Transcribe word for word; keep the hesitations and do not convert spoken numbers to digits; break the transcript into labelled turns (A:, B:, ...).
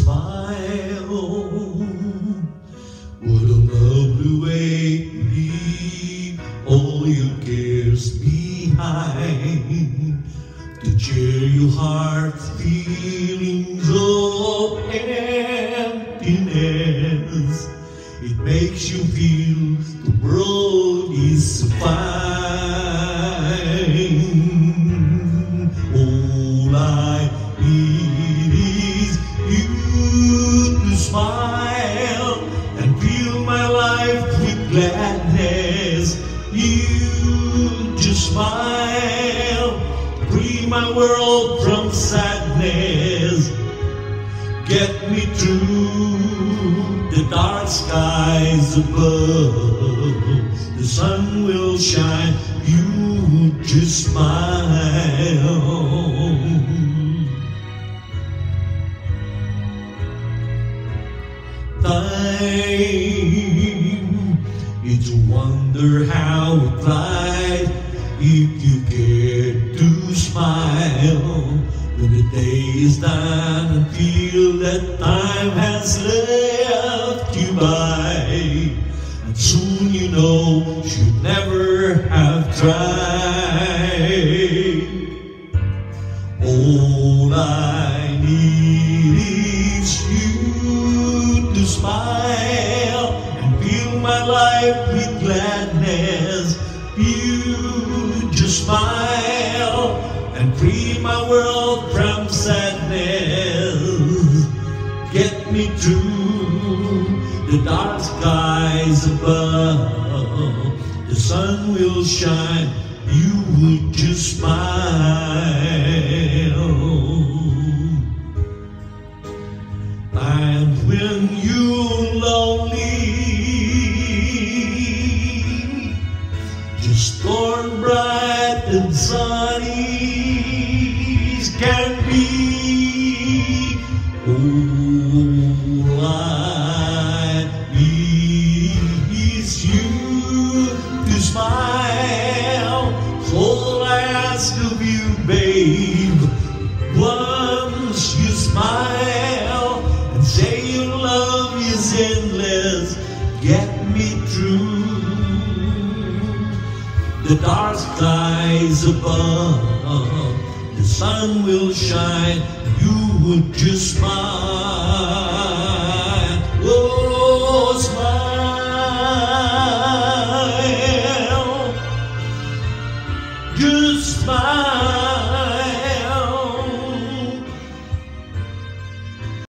A: smile. What a lovely way to leave all your cares behind, to cheer your heart's feelings of emptiness. It makes you feel the world is so fine. All I need is you to smile and fill my life with gladness. You just smile, free my world from sadness. Get me through the dark skies above. The sun will shine, you just smile. Time, it's a wonder how it flies if you care to smile. When the day is done and feel that time has left you by, and soon you know should never have tried. All I need is you to smile and fill my life with gladness. You just smile and free my world from sadness. Get me through the dark skies above. The sun will shine, you would just smile. And when you're lonely, just storm bright and sunny can be. All I need is you to smile. All I ask of you, babe, once you smile and say your love is endless, get me through the dark skies above. The sun will shine, you would just smile. Oh, smile, just smile.